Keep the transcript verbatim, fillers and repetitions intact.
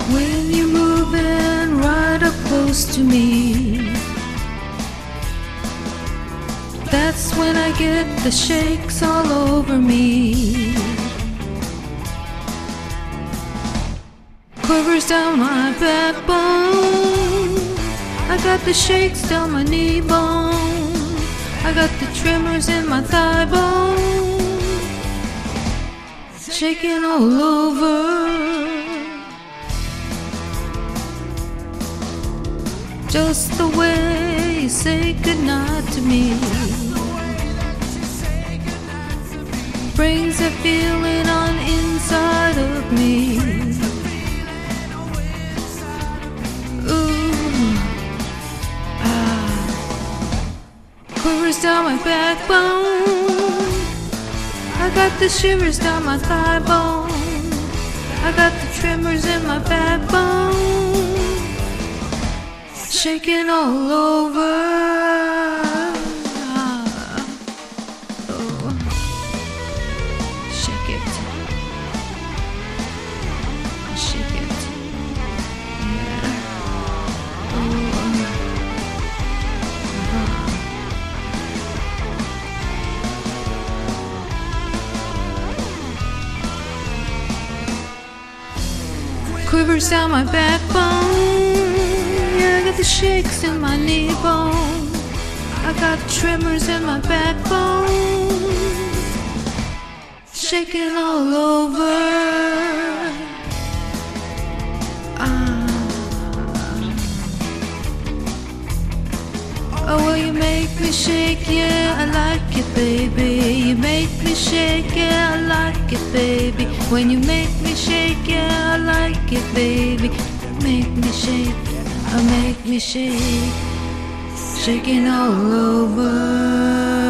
When you're moving right up close to me, that's when I get the shakes all over me. Quivers down my backbone, I got the shakes down my knee bone, I got the tremors in my thigh bone, shaking all over. Just the way you say goodnight to me brings a feeling on inside of me. Ooh, ah, quivers down my backbone, I got the shivers down my thigh bone, I got the tremors in my backbone, shaking all over. Oh, shake it, shake it, yeah. Oh, uh-huh. Quivers down my backbone, I got the shakes in my knee bone, I got tremors in my backbone, shaking all over. Ah. Oh, well, you make me shake, yeah, I like it, baby. You make me shake, yeah, I like it, baby. When you make me shake, yeah, I like it, baby. Make me shake, uh, make me shake, shaking all over.